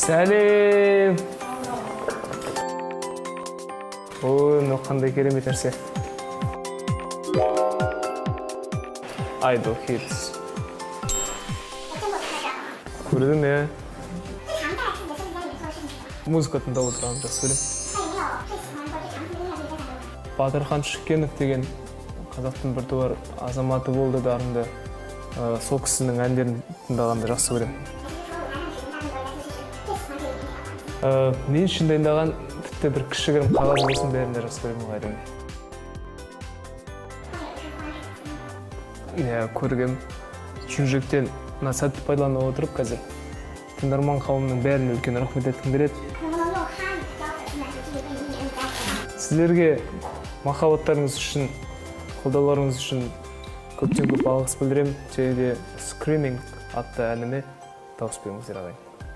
Сәлем. Ой, қандай керемет нәрсе. Idol Hits. көрдім, е. Музыка тыңдап отырамын, жақсы көремін. Батырхан Шүкенов деген қазақтың біртуар азаматы болды, дарынды. Сол кісінің әндерін тыңдағанды жақсы көремін. Мен үшін дайындаған тіпті бір кішігірім қағаз болсын, бәрін де жақсы көремін әрине. Көргем жүректен мына сәтті пайдалана отырып қазір тыңдарман қауымның бәріне үлкен рахмет айтқым келеді. Сіздерге махаббаттарыңыз үшін, қолдауларыңыз үшін көптен көп алғыс білдіремін. Және де Screaming атты әніме дауыс беріңіздер ағайын.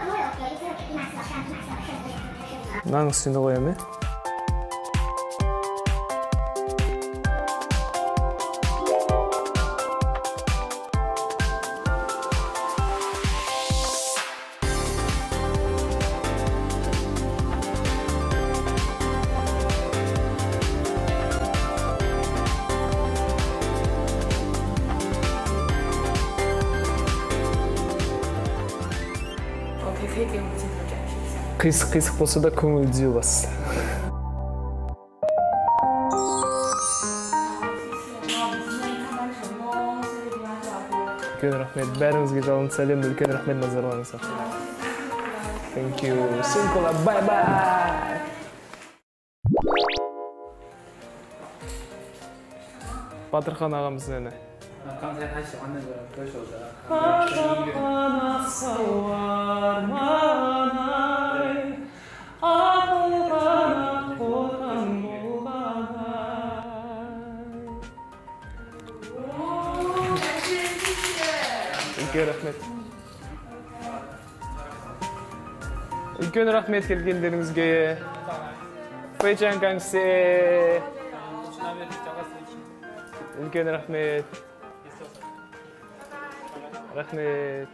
Мынаның үстінде қоямын, е? Қисық болса да көңіл түзеу басты. Үлкен рахмет. Бәріңізге жалынды сәлем, үлкен рахмет, назарларыңызға. Thank you. Синкола, бай-бай! Батырхан ағамыздың әні. 刚才他喜欢那个歌手的。 үлкен рахмет келгендеріңізге. Фэйчан Кангсе. үлкен рахмет. рахмет.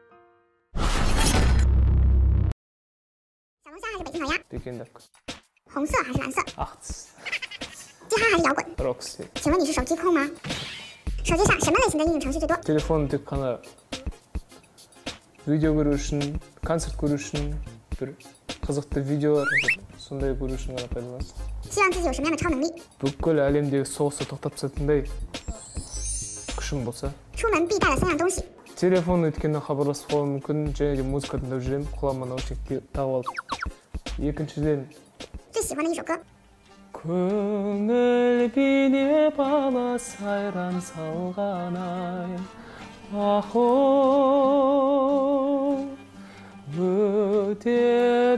小龙虾还是北京烤鸭？ Пекиндік. 红色还是蓝色？ Ақс. 鸡哈还是摇滚？ Рокси. 请问你是手机控吗？手机上什么类型的应用程序最多？ Телефон тек қана видео көру үшін, концерт көру үшін, бір қызықты видеолар, сондай көру үшін ғана пайдаланасыз. 希望自己有什么样的超能力？ бүкіл әлемдегі соғысты тоқтатып тастайтындай күшім болса. 出门必带的3样东西。 Телефон өткенде хабарласып қалуым мүмкін, және де музыка тыңдап жүремін, құлағыма наушникті тағып алып. Екіншіден 最喜欢的一首歌。 көңіл билеп ала сайран салған ай ахоу өте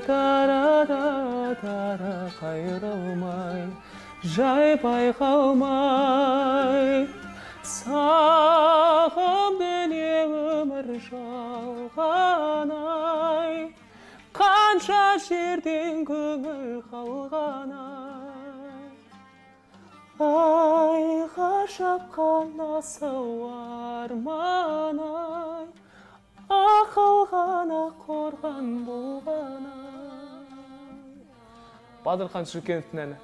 дара қайрылмай жай байқалмай сағым дүние өмір жалған ай қанша жерден көңіл қалған айға шапқан асау арман ай ақыл ғана қорған болған ай. Батырхан Шүкеновтің әні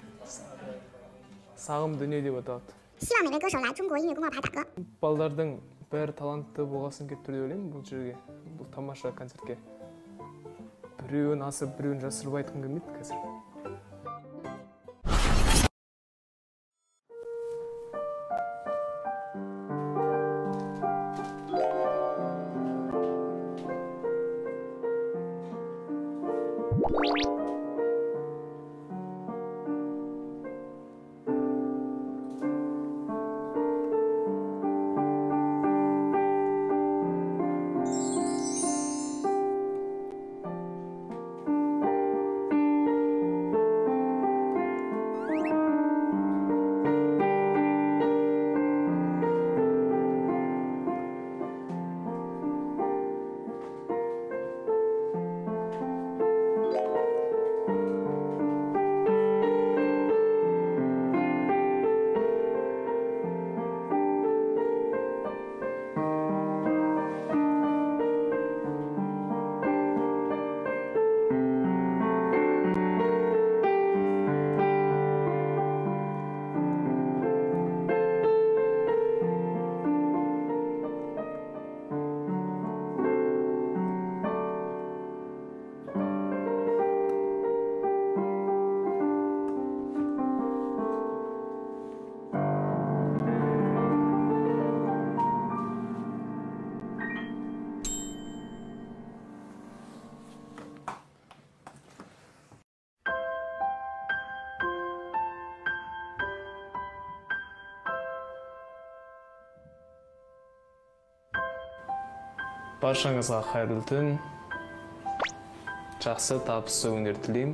сағым дүние деп аталады. 希望每位歌手来中国音乐公告牌打歌。 балдардың бәрі талантты болғасын келіп тұр деп ойлаймын бұл жерге, бұл тамаша концертке. Біреуін асып, біреуін жасырып айтқым келмейді қазір. Баршаңызға қайырлы түн. Жақсы табысты күндер тілеймін.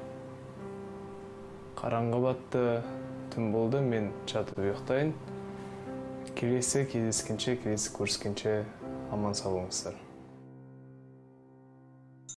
Қараңғы батты, түн болды, мен жатып ұйықтайын. Келесі кездескенше, келесі көріскенше аман сау болыңыздар.